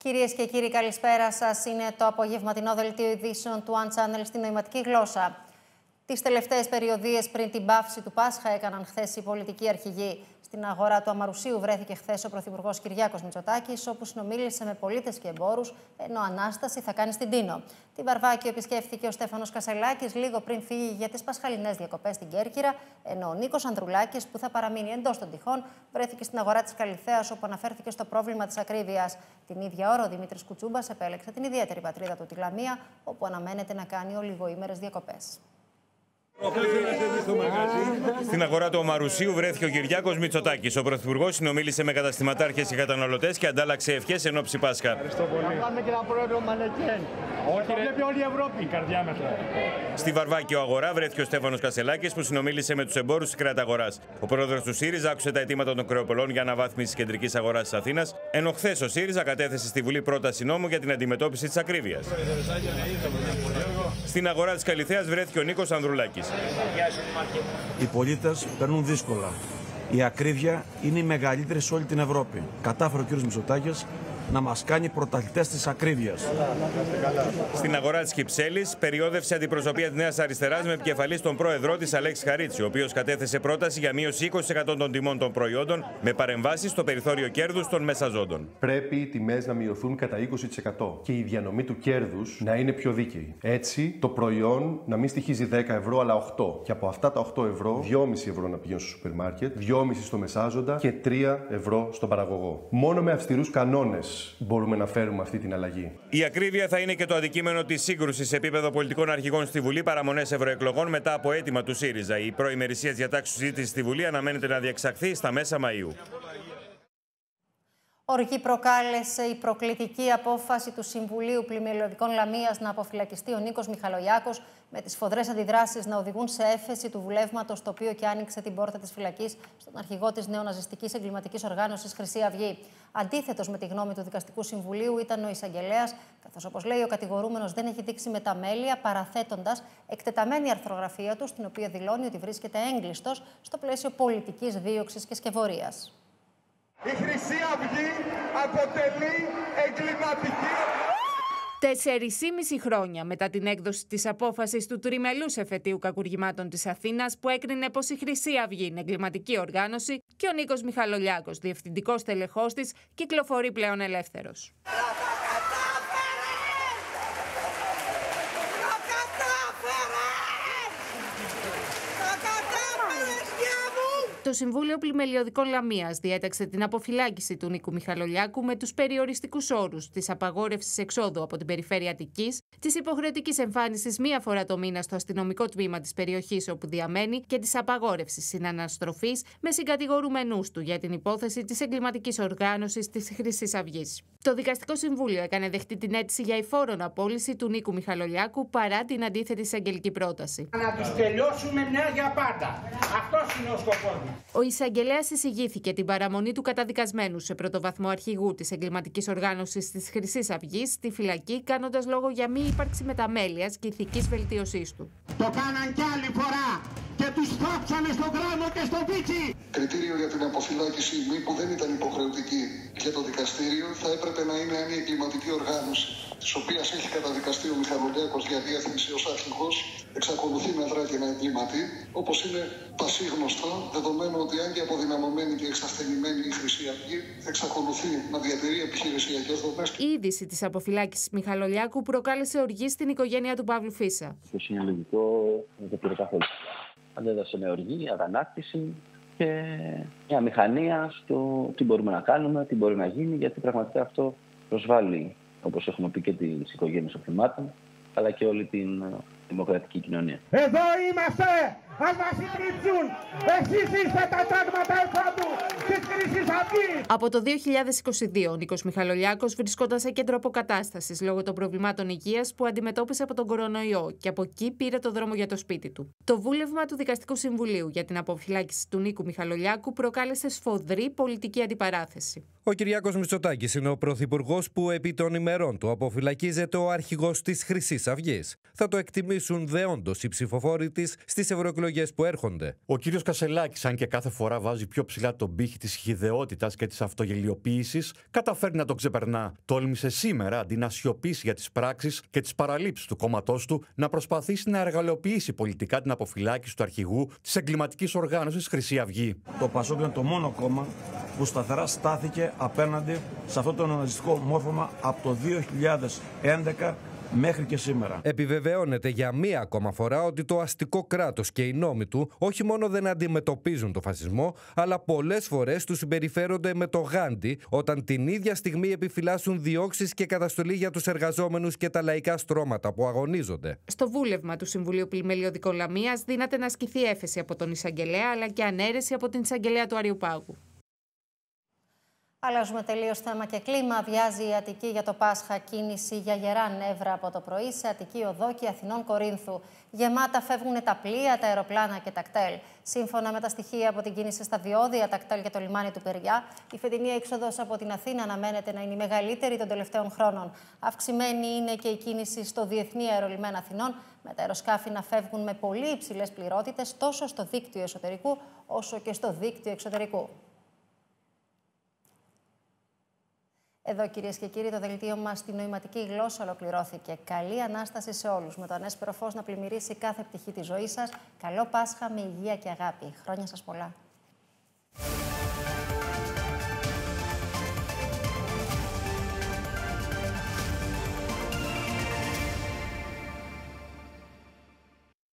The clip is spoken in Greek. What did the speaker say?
Κυρίες και κύριοι, καλησπέρα σας. Είναι το απογευματινό δελτίο ειδήσεων του One Channel στη νοηματική γλώσσα. Τις τελευταίες περιοδίες πριν την παύση του Πάσχα έκαναν χθες οι πολιτικοί αρχηγοί. Στην αγορά του Αμαρουσίου βρέθηκε χθες ο Πρωθυπουργός Κυριάκος Μητσοτάκης, όπου συνομίλησε με πολίτες και εμπόρους, ενώ Ανάσταση θα κάνει στην Τίνο. Την Βαρβάκιο επισκέφθηκε ο Στέφανος Κασελάκης λίγο πριν φύγει για τις πασχαλινές διακοπές στην Κέρκυρα, ενώ ο Νίκος Ανδρουλάκης, που θα παραμείνει εντός των τυχών, βρέθηκε στην αγορά της Καλιθέας, όπου αναφέρθηκε στο πρόβλημα της ακρίβειας. Την ίδια ώρα ο Δημήτρης Κουτσούμπας επέλεξε την ιδιαίτερη πατρίδα του, τη Λαμία, όπου αναμένεται να κάνει ολιγοήμερες διακοπές. Στην αγορά του Αμαρουσίου βρέθηκε ο Κυριάκος Μητσοτάκης. Ο Πρωθυπουργός συνομίλησε με καταστηματάρχες και καταναλωτές και αντάλλαξε ευχές εν ώψη Πάσχα. Ευχαριστώ πολύ. Να κάνουμε και ένα πρόεδρο μανεκέν. Όχι, βλέπει όλη η Ευρώπη. Η καρδιά μας. Στη Βαρβάκιο αγορά βρέθηκε ο Στέφανος Κασελάκης, που συνομίλησε με τους εμπόρους της κρεαταγοράς. Ο πρόεδρος του ΣΥΡΙΖΑ άκουσε τα αιτήματα των κρεοπολών για αναβάθμιση της κεντρικής αγοράς της Αθήνας, ενώ χθες ο ΣΥΡΙΖΑ κατέθεσε στη Βουλή πρόταση νόμου για την αντιμετώπιση της ακρίβειας. Στην αγορά της Καλιθέας βρέθηκε ο Νίκος Ανδρουλάκης. Οι πολίτες περνούν δύσκολα. Η ακρίβεια είναι η μεγαλύτερη σε όλη την Ευρώπη. Κατάφερε ο κ. Μητσοτάκης να μας κάνει πρωταθλητές της ακρίβειας. Στην αγορά της Κυψέλης περιόδευσε αντιπροσωπεία της Νέας Αριστεράς με επικεφαλής τον πρόεδρό της Αλέξη Χαρίτση, ο οποίος κατέθεσε πρόταση για μείωση 20% των τιμών των προϊόντων με παρεμβάσεις στο περιθώριο κέρδους των μεσαζόντων. Πρέπει οι τιμές να μειωθούν κατά 20% και η διανομή του κέρδους να είναι πιο δίκαιη. Έτσι, το προϊόν να μην στοιχίζει 10 ευρώ αλλά 8. Και από αυτά τα 8 ευρώ, 2,5 ευρώ να πηγαίνουν στο σούπερ μάρκετ, 2,5 στο μεσάζοντα και 3 ευρώ στον παραγωγό. Μόνο με αυστηρούς κανόνες μπορούμε να φέρουμε αυτή την αλλαγή. Η ακρίβεια θα είναι και το αντικείμενο της σύγκρουσης σε επίπεδο πολιτικών αρχηγών στη Βουλή παραμονές ευρωεκλογών μετά από αίτημα του ΣΥΡΙΖΑ. Η προημερησία διατάξεως συζήτηση στη Βουλή αναμένεται να διεξαχθεί στα μέσα Μαΐου. Οργή προκάλεσε η προκλητική απόφαση του Συμβουλίου Πλημμυλωδικών Λαμίας να αποφυλακιστεί ο Νίκος Μιχαλολιάκος, με τις σφοδρές αντιδράσεις να οδηγούν σε έφεση του βουλεύματος, το οποίο και άνοιξε την πόρτα της φυλακής στον αρχηγό της νεοναζιστικής εγκληματικής οργάνωσης Χρυσή Αυγή. Αντίθετος με τη γνώμη του Δικαστικού Συμβουλίου ήταν ο εισαγγελέας, καθώς, όπως λέει, ο κατηγορούμενος δεν έχει δείξει μεταμέλεια, παραθέτοντας εκτεταμένη αρθρογραφία του, στην οποία δηλώνει ότι βρίσκεται έγκλειστος στο πλαίσιο πολιτικής δίωξης και σκευωρίας. Η Χρυσή Αυγή αποτελεί εγκληματική. 4,5 χρόνια μετά την έκδοση της απόφασης του τριμελούς εφετείου κακουργημάτων της Αθήνας, που έκρινε πως η Χρυσή Αυγή είναι εγκληματική οργάνωση και ο Νίκος Μιχαλολιάκος, διευθυντικός τελεχός της, κυκλοφορεί πλέον ελεύθερος. Το Συμβούλιο Πλημμυλωδικών Λαμίας διέταξε την αποφυλάκηση του Νίκου Μιχαλολιάκου με τους περιοριστικούς όρους της απαγόρευσης εξόδου από την περιφέρεια Αττικής, της υποχρεωτικής εμφάνισης μία φορά το μήνα στο αστυνομικό τμήμα της περιοχής όπου διαμένει και της απαγόρευσης συναναστροφής με συγκατηγορούμενούς του για την υπόθεση της εγκληματικής οργάνωσης της Χρυσής Αυγής. Το Δικαστικό Συμβούλιο έκανε δεχτή την αίτηση για υφόρον απόλυση του Νίκου Μιχαλολιάκου παρά την αντίθετη εισαγγελική πρόταση. Να τους τελειώσουμε μια για πάντα. Αυτός είναι ο σκοπός μας. Ο εισαγγελέας εισηγήθηκε την παραμονή του καταδικασμένου σε πρωτοβαθμό αρχηγού της εγκληματικής οργάνωσης της Χρυσής Αυγής στη φυλακή, κάνοντας λόγο για μη ύπαρξη μεταμέλειας και ηθικής βελτίωσής του. Το κάναν κι άλλη φορά και τους θάψανε στον γράμμο και στο πίτσι. Κριτήριο για την αποφυλάκηση, μη που δεν ήταν υποχρεωτική για το δικαστήριο, θα έπρεπε να είναι αν η εγκληματική οργάνωση, της οποίας έχει καταδικαστεί ο Μιχαλολιάκος για διεύθυνση ως αρχηγός, εξακολουθεί να δρά και να εγκληματεί, όπως είναι πασίγνωστο, δεδομένου ότι αν και αποδυναμωμένη και εξασθενημένη η Χρυσή Αυγή, εξακολουθεί να διατηρεί επιχειρησιακές δομές. Η είδηση της αποφυλάκησης Μιχαλολιάκου προκάλεσε οργή στην οικογένεια του Παύλου Φίσα. Το συνολογικό δεν το πήρε καθόλου. Αντέδρασε με οργή, αγανάκτηση και μια μηχανία στο τι μπορούμε να κάνουμε, τι μπορεί να γίνει, γιατί πραγματικά αυτό προσβάλλει, όπως έχουμε πει, και τις οικογένειες των θυμάτων, αλλά και όλη την δημοκρατική κοινωνία. Εδώ είμαστε! Ας μας συντριψούν! Εσείς είστε τα τάγματα εφάντου της Χρυσής Αυγής! Από το 2022, ο Νίκος Μιχαλολιάκος βρισκόταν σε κέντρο αποκατάστασης λόγω των προβλημάτων υγείας που αντιμετώπισε από τον κορονοϊό και από εκεί πήρε το δρόμο για το σπίτι του. Το βούλευμα του Δικαστικού Συμβουλίου για την αποφυλάκηση του Νίκου Μιχαλολιάκου προκάλεσε σφοδρή πολιτική αντιπαράθεση. Ο Κυριάκος Μητσοτάκης είναι ο πρωθυπουργός που επί των ημερών του αποφυλακίζεται ο αρχηγός της Χρυσής Αυγής. Θα το εκτιμήσουν δεόντως οι ψηφοφόροι της στις ευρωεκλογές εκλογές που έρχονται. Ο κύριος Κασελάκης, αν και κάθε φορά βάζει πιο ψηλά τον πύχη της χυδαιότητας και της αυτογελιοποίησης, καταφέρει να τον ξεπερνά. Τόλμησε σήμερα, αντί να σιωπήσει για τις πράξεις και τις παραλήψεις του κόμματός του, να προσπαθήσει να εργαλειοποιήσει πολιτικά την αποφυλάκηση του αρχηγού της εγκληματικής οργάνωσης Χρυσή Αυγή. Το ΠΑΣΟΚ είναι το μόνο κόμμα που σταθερά στάθηκε απέναντι σε αυτό το νεοναζιστικό μόρφωμα από το 2011 μέχρι και σήμερα. Επιβεβαιώνεται για μία ακόμα φορά ότι το αστικό κράτος και οι νόμοι του όχι μόνο δεν αντιμετωπίζουν το φασισμό, αλλά πολλές φορές του συμπεριφέρονται με το Γάντι, όταν την ίδια στιγμή επιφυλάσσουν διώξεις και καταστολή για τους εργαζόμενους και τα λαϊκά στρώματα που αγωνίζονται. Στο βούλευμα του Συμβουλίου Πλημελιωδικών Λαμίας δύναται να ασκηθεί έφεση από τον εισαγγελέα, αλλά και ανέρεση από την εισαγγελέα του Αριουπάγου. Αλλάζουμε τελείως θέμα και κλίμα. Βιάζει η Αττική για το Πάσχα, κίνηση για γερά νεύρα από το πρωί σε Αττική Οδό και Αθηνών Κορίνθου. Γεμάτα φεύγουν τα πλοία, τα αεροπλάνα και τα κτέλ. Σύμφωνα με τα στοιχεία από την κίνηση στα διόδια, τα κτέλ και το λιμάνι του Περιά, η φετινή έξοδος από την Αθήνα αναμένεται να είναι η μεγαλύτερη των τελευταίων χρόνων. Αυξημένη είναι και η κίνηση στο Διεθνή Αερολιμένα Αθηνών, με τα αεροσκάφη να φεύγουν με πολύ υψηλές πληρότητες τόσο στο δίκτυο εσωτερικού όσο και στο δίκτυο εξωτερικού. Εδώ, κυρίες και κύριοι, το δελτίο μας στη νοηματική γλώσσα ολοκληρώθηκε. Καλή Ανάσταση σε όλους. Με το ανέσπερο φως να πλημμυρίσει κάθε πτυχή της ζωής σας. Καλό Πάσχα με υγεία και αγάπη. Χρόνια σας πολλά.